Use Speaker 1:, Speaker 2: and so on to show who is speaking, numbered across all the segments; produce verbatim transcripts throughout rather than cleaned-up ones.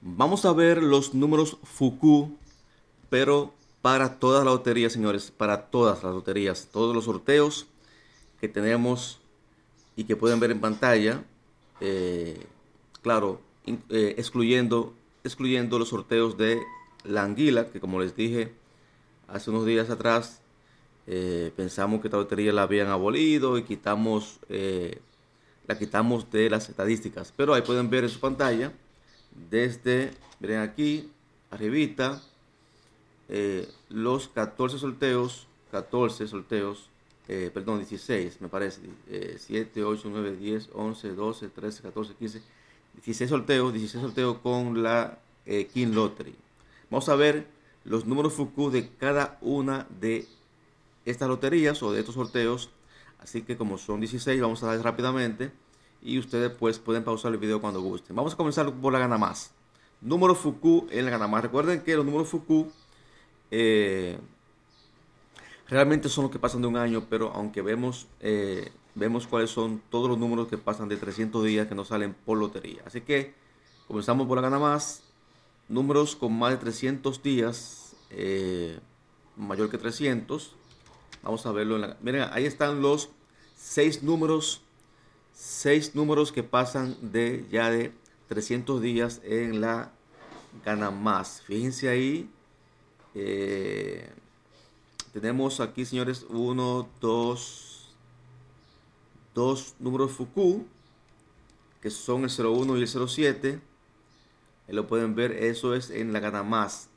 Speaker 1: Vamos a ver los números Fuku, pero para todas las loterías, señores, para todas las loterías, todos los sorteos que tenemos y que pueden ver en pantalla, eh, claro, in- eh, excluyendo, excluyendo los sorteos de la anguila, que como les dije hace unos días atrás, eh, pensamos que esta lotería la habían abolido y quitamos, eh, la quitamos de las estadísticas. Pero ahí pueden ver en su pantalla, desde, miren aquí, arribita, eh, los catorce sorteos, catorce sorteos, eh, perdón, dieciséis me parece, eh, siete, ocho, nueve, diez, once, doce, trece, catorce, quince, dieciséis sorteos, dieciséis sorteos con la eh, King Lottery. Vamos a ver los números Fuku de cada una de estas loterías o de estos sorteos. Así que como son dieciséis, vamos a dar rápidamente y ustedes pues pueden pausar el video cuando gusten. Vamos a comenzar por la gana más. Número Fuku en la gana más. Recuerden que los números Fuku eh, realmente son los que pasan de un año, pero aunque vemos, eh, vemos cuáles son todos los números que pasan de trescientos días que nos salen por lotería. Así que comenzamos por la gana más. Números con más de trescientos días, eh, mayor que trescientos. Vamos a verlo en la... Miren, ahí están los seis números, seis números que pasan de ya de trescientos días en la gana más. Fíjense ahí. eh, Tenemos aquí, señores, uno, dos, dos números Fuku, que son el cero uno y el cero siete. Ahí lo pueden ver, eso es en la gana más.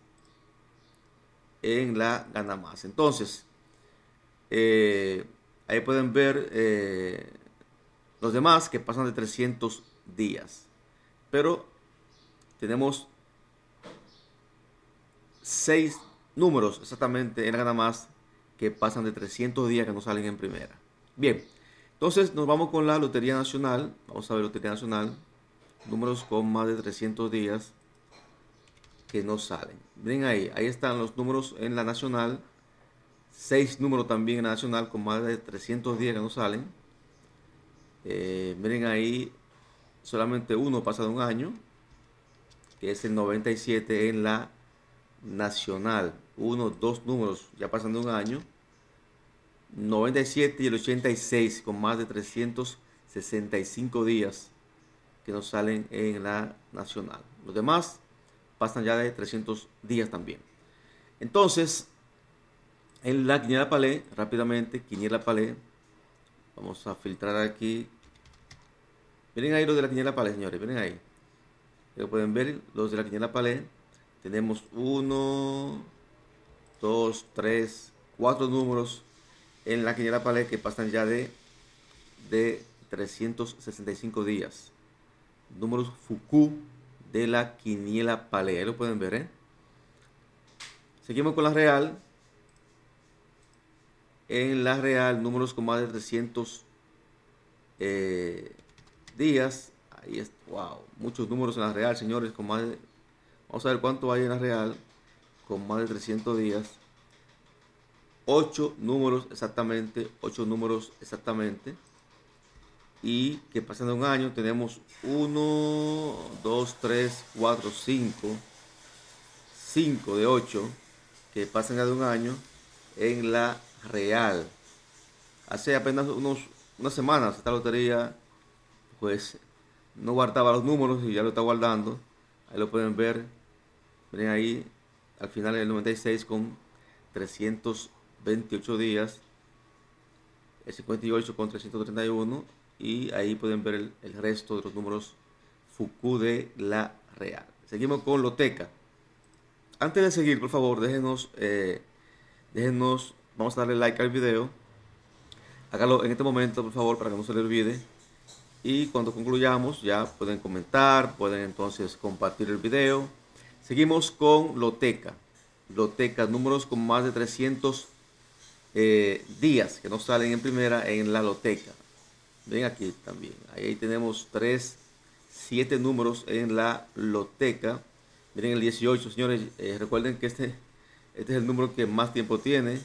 Speaker 1: En la gana más. Entonces, eh, ahí pueden ver eh, los demás que pasan de trescientos días. Pero tenemos seis números exactamente en la gana más que pasan de trescientos días que no salen en primera. Bien, entonces nos vamos con la Lotería Nacional. Vamos a ver Lotería Nacional. Números con más de trescientos días que no salen. Miren ahí, ahí están los números en la Nacional. Seis números también en la Nacional con más de trescientos días que no salen. Eh, miren ahí, solamente uno pasa de un año, que es el noventa y siete en la Nacional. Uno, dos números ya pasan de un año. noventa y siete y el ochenta y seis con más de trescientos sesenta y cinco días que nos salen en la Nacional. Los demás pasan ya de trescientos días también. Entonces, en la Quiniela Palé, rápidamente, Quiniela Palé, vamos a filtrar aquí. Miren ahí los de la Quiniela Palé, señores, miren ahí. Como pueden ver, los de la Quiniela Palé, tenemos uno, dos, tres, cuatro números en la Quiniela Palé que pasan ya de, de trescientos sesenta y cinco días. Números Fuku de la Quiniela Palé, ahí lo pueden ver, ¿eh? Seguimos con la Real. En la Real, números con más de trescientos eh, días. Ahí es, wow, muchos números en la Real, señores, con más de, vamos a ver cuánto hay en la Real con más de trescientos días. ocho números exactamente, ocho números exactamente. Y que pasan de un año tenemos uno, dos, tres, cuatro, cinco, cinco de ocho que pasan ya de un año en la Real. Hace apenas unos, unas semanas esta lotería pues no guardaba los números y ya lo está guardando. Ahí lo pueden ver. Miren ahí, al final el noventa y seis con trescientos veintiocho días, el cincuenta y ocho con trescientos treinta y uno, y ahí pueden ver el, el resto de los números Fuku de la Real. Seguimos con Loteca. Antes de seguir, por favor, déjenos, eh, déjenos, vamos a darle like al video. Hágalo en este momento, por favor, para que no se le olvide. Y cuando concluyamos, ya pueden comentar, pueden entonces compartir el video. Seguimos con Loteca. Loteca, números con más de trescientos eh, días que no salen en primera en la Loteca. Ven aquí también. Ahí tenemos tres, siete números en la Loteca. Miren el dieciocho, señores. Eh, recuerden que este, este es el número que más tiempo tiene.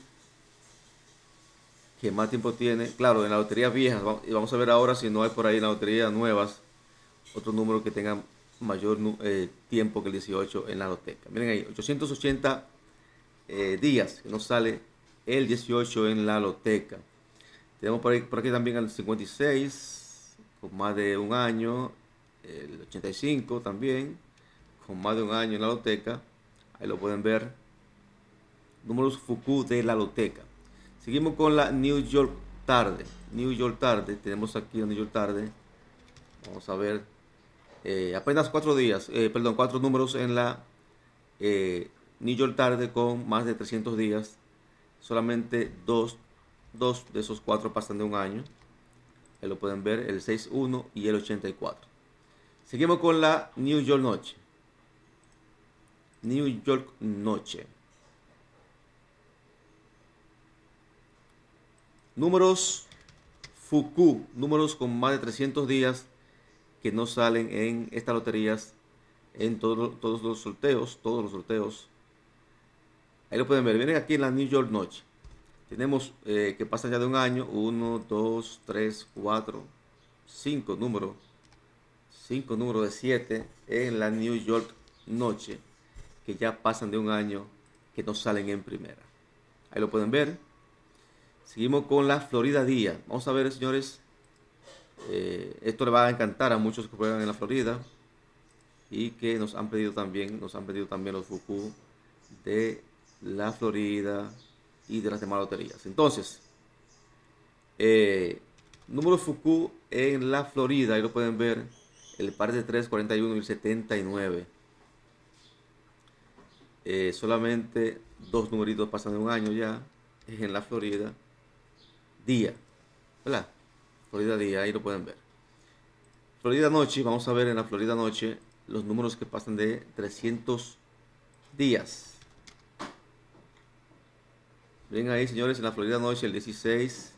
Speaker 1: Que más tiempo tiene. Claro, en la lotería vieja. Y vamos a ver ahora si no hay por ahí en la lotería nuevas otro número que tengan mayor eh, tiempo que el dieciocho en la loteca. Miren ahí, ochocientos ochenta eh, días que nos sale el dieciocho en la loteca. Tenemos por, ahí, por aquí también el cincuenta y seis, con más de un año. El ochenta y cinco también, con más de un año en la loteca. Ahí lo pueden ver. Números Fuku de la loteca. Seguimos con la New York tarde. New York tarde. Tenemos aquí la New York tarde. Vamos a ver. Eh, apenas cuatro días. Eh, perdón, cuatro números en la eh, New York tarde con más de trescientos días. Solamente dos, dos de esos cuatro pasan de un año. Ahí lo pueden ver. El sesenta y uno y el ochenta y cuatro. Seguimos con la New York noche. New York noche. Números Fuku, números con más de trescientos días que no salen en estas loterías, en todo, todos los sorteos, todos los sorteos. Ahí lo pueden ver, vienen aquí en la New York Noche. Tenemos eh, que pasan ya de un año, uno, dos, tres, cuatro, cinco números, cinco números de siete en la New York Noche, que ya pasan de un año, que no salen en primera. Ahí lo pueden ver. Seguimos con la Florida Día. Vamos a ver, señores. Eh, esto le va a encantar a muchos que juegan en la Florida y que nos han pedido también, nos han pedido también los Fuku de la Florida y de las demás loterías. Entonces, eh, número Fuku en la Florida, ahí lo pueden ver, el par de tres, cuarenta y uno y el setenta y nueve. Eh, solamente dos numeritos pasan de un año ya en la Florida día, ¿verdad? Florida día, ahí lo pueden ver. Florida noche, vamos a ver en la Florida noche los números que pasan de trescientos días. Ven ahí, señores, en la Florida noche el dieciséis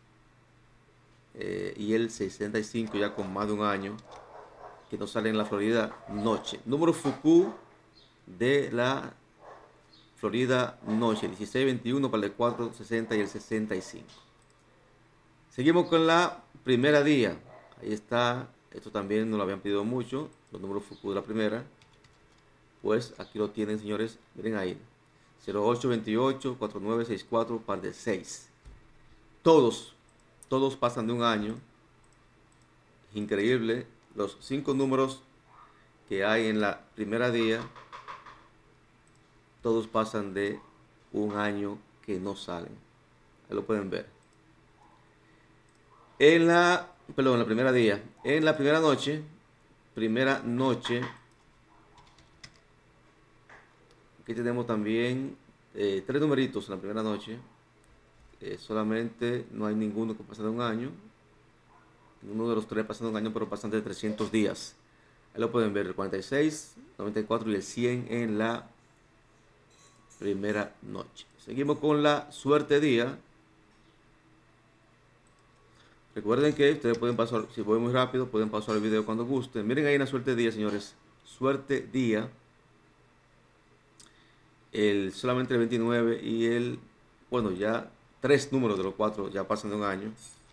Speaker 1: eh, y el sesenta y cinco, ya con más de un año que no sale en la Florida noche. Número Fuku de la Florida noche, dieciséis, veintiuno, para el cuatro, sesenta y el sesenta y cinco. Seguimos con la primera día. Ahí está. Esto también nos lo habían pedido mucho. Los números Fuku de la primera. Pues aquí lo tienen, señores. Miren ahí. cero ocho veintiocho, cuarenta y nueve sesenta y cuatro, par de seis. Todos, todos pasan de un año. Increíble. Los cinco números que hay en la primera día, todos pasan de un año que no salen. Ahí lo pueden ver. En la, perdón, en la primera día, en la primera noche, primera noche, aquí tenemos también eh, tres numeritos en la primera noche. Eh, solamente no hay ninguno que pase de un año. Ninguno de los tres pasa de un año, pero pasan de trescientos días. Ahí lo pueden ver, el cuarenta y seis, noventa y cuatro y el cien en la primera noche. Seguimos con la suerte día. Recuerden que ustedes pueden pasar, si voy muy rápido, pueden pasar el video cuando gusten. Miren ahí la suerte día, señores. Suerte día. El, solamente el veintinueve y el, bueno, ya tres números de los cuatro ya pasan de un año.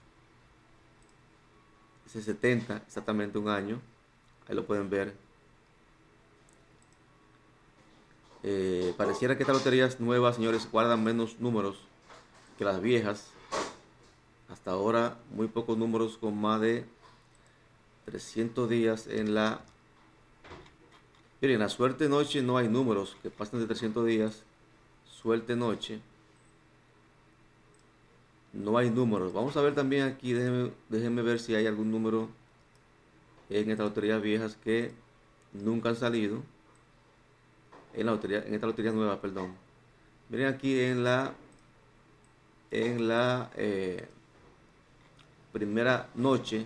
Speaker 1: Ese setenta, exactamente un año. Ahí lo pueden ver. Eh, pareciera que estas loterías nuevas, señores, guardan menos números que las viejas. Hasta ahora muy pocos números con más de trescientos días en la... Miren, la suerte noche no hay números que pasen de trescientos días. Suerte noche. No hay números. Vamos a ver también aquí, déjenme, déjenme ver si hay algún número en estas loterías viejas que nunca han salido. En la lotería, en esta lotería nueva, perdón. Miren aquí en la... En la... Eh, primera noche,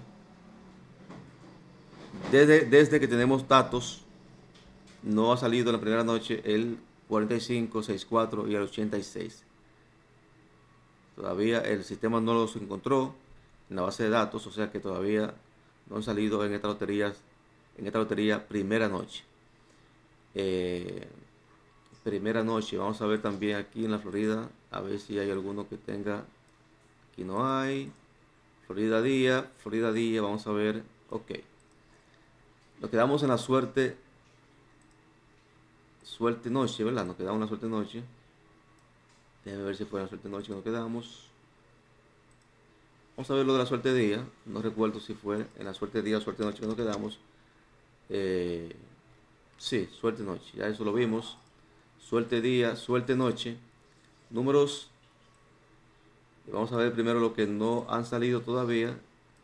Speaker 1: desde, desde que tenemos datos, no ha salido en la primera noche el cuarenta y cinco, sesenta y cuatro y el ochenta y seis. Todavía el sistema no los encontró en la base de datos, o sea que todavía no han salido en esta lotería, en esta lotería primera noche. Eh, primera noche, vamos a ver también aquí en la Florida, a ver si hay alguno que tenga. Aquí no hay. Florida día, Florida día, vamos a ver, ok. Nos quedamos en la suerte, suerte noche, ¿verdad? Nos quedamos en la suerte noche. Déjame ver si fue la suerte noche que nos quedamos. Vamos a ver lo de la suerte día. No recuerdo si fue en la suerte día o suerte noche que nos quedamos. Eh, sí, suerte noche. Ya eso lo vimos. Suerte día, suerte noche. Números. Vamos a ver primero lo que no han salido todavía.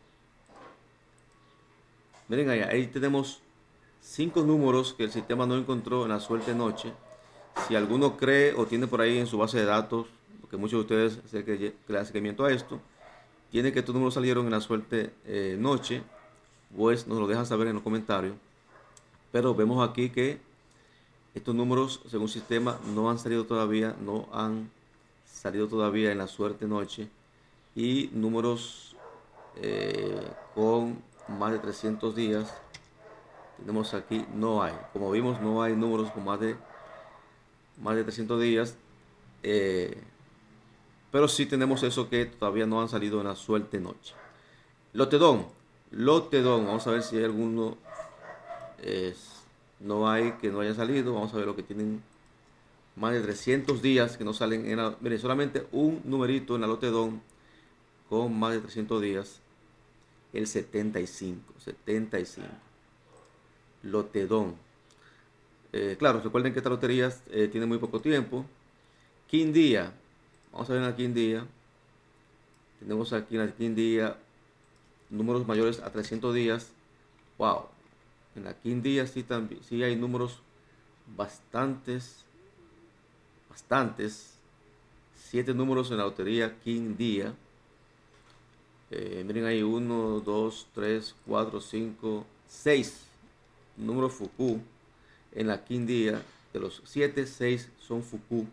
Speaker 1: Miren allá, ahí tenemos cinco números que el sistema no encontró en la suerte noche. Si alguno cree o tiene por ahí en su base de datos, porque muchos de ustedes sé que le dan seguimiento a esto, tiene que estos números salieron en la suerte eh, noche, pues nos lo dejan saber en los comentarios. Pero vemos aquí que estos números, según sistema, no han salido todavía, no han salido todavía en la suerte noche. Y números eh, con más de trescientos días, tenemos aquí, no hay. Como vimos, no hay números con más de, más de trescientos días. Eh, pero sí tenemos eso que todavía no han salido en la suerte noche. Lotedón, Lotedón, vamos a ver si hay alguno, es, no hay que no haya salido. Vamos a ver lo que tienen más de trescientos días que no salen en la, miren, solamente un numerito en la Lotedón con más de trescientos días, el setenta y cinco, setenta y cinco, Lotedón. Eh, claro, recuerden que esta lotería eh, tiene muy poco tiempo. Quindía, vamos a ver en la Quindía. Tenemos aquí en la Quindía números mayores a trescientos días. Wow, en la Quindía sí, también, sí hay números bastantes, bastantes. Siete números en la lotería Quindía. Eh, miren ahí, uno, dos, tres, cuatro, cinco, seis números Fuku en la Quindía. De los siete, seis son Fuku,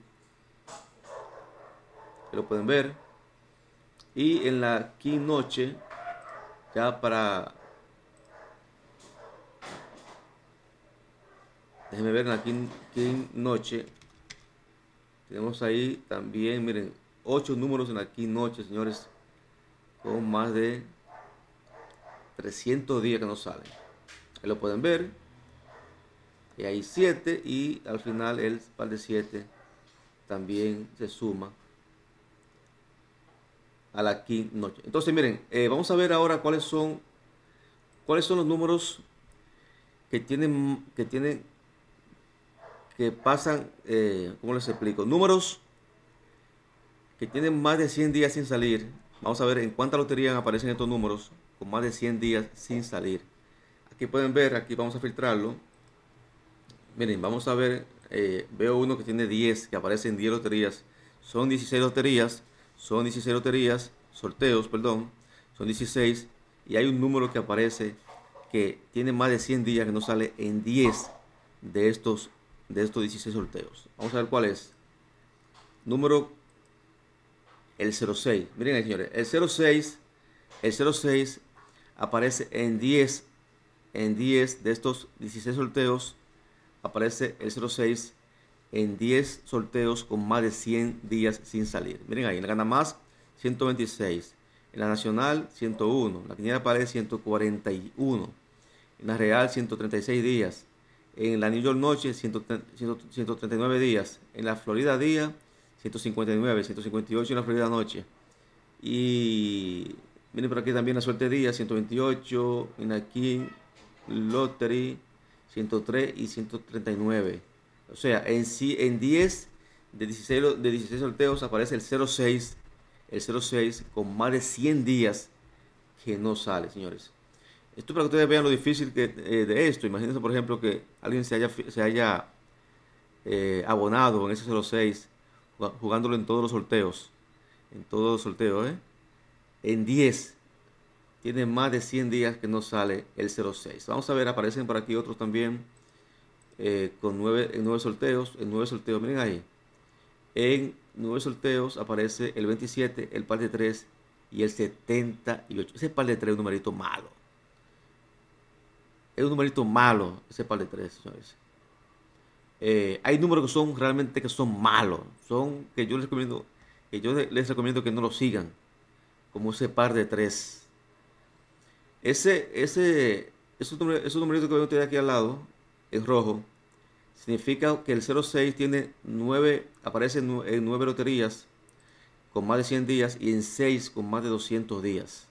Speaker 1: que lo pueden ver. Y en la King Noche, ya para, déjenme ver, en la King, King Noche, tenemos ahí también, miren, ocho números en la King Noche, señores, con más de trescientos días que nos salen. Ahí lo pueden ver. Y hay siete y al final el par de siete también se suma a la King Noche. Entonces miren, eh, vamos a ver ahora cuáles son cuáles son los números que tienen que tienen que pasan, eh, ¿cómo les explico? Números que tienen más de cien días sin salir. Vamos a ver en cuántas loterías aparecen estos números con más de cien días sin salir. Aquí pueden ver, aquí vamos a filtrarlo. Miren, vamos a ver, eh, veo uno que tiene diez, que aparece en diez loterías. Son dieciséis loterías, son dieciséis loterías, sorteos, perdón, son dieciséis. Y hay un número que aparece que tiene más de cien días que no sale en diez de estos, de estos dieciséis sorteos. Vamos a ver cuál es. Número, el cero seis. Miren ahí, señores, el cero seis, el cero seis aparece en diez, en diez de estos dieciséis sorteos. Aparece el cero seis en diez sorteos con más de cien días sin salir. Miren ahí, en la Gana Más ciento veintiséis, en la Nacional ciento uno, en la Quiniela Pared ciento cuarenta y uno, en la Real ciento treinta y seis días, en la New York Noche ciento treinta y nueve días, en la Florida Día ciento cincuenta y nueve, ciento cincuenta y ocho en la Florida Noche. Y miren por aquí también la Suerte Día ciento veintiocho, en la King Lottery ciento tres y ciento treinta y nueve. O sea, en, en diez de dieciséis, de dieciséis sorteos aparece el cero seis, el cero seis con más de cien días que no sale, señores. Esto para que ustedes vean lo difícil que, eh, de esto. Imagínense, por ejemplo, que alguien se haya, se haya eh, abonado en ese cero seis, jugándolo en todos los sorteos. En todos los sorteos, ¿eh? En diez tiene más de cien días que no sale el cero seis. Vamos a ver, aparecen por aquí otros también eh, con nueve, en nueve sorteos. En nueve sorteos, miren ahí. En nueve sorteos aparece el veintisiete, el par de tres y el setenta y ocho. Ese par de tres es un numerito malo. Es un numerito malo ese par de tres, señores. Eh, hay números que son realmente que son malos. Son que yo les recomiendo, que yo les recomiendo que no lo sigan. Como ese par de tres. Ese, ese, esos, numer- esos numeritos que ven ustedes aquí al lado, es rojo, significa que el cero seis tiene nueve, aparece en nu- en nueve loterías con más de cien días y en seis con más de doscientos días.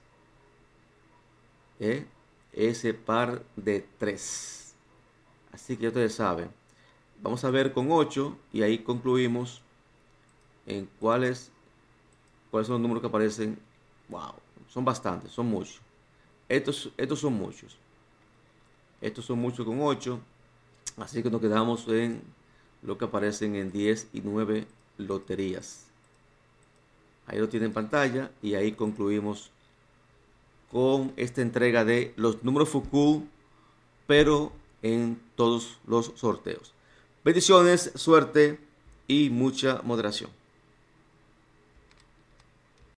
Speaker 1: ¿Eh? Ese par de tres. Así que ya ustedes saben. Vamos a ver con ocho y ahí concluimos en cuáles, cuáles son los números que aparecen. Wow, son bastantes, son muchos. Estos, estos son muchos. Estos son muchos con ocho. Así que nos quedamos en lo que aparecen en diez y nueve loterías. Ahí lo tienen en pantalla y ahí concluimos con esta entrega de los números Fuku, pero en todos los sorteos. Bendiciones, suerte y mucha moderación.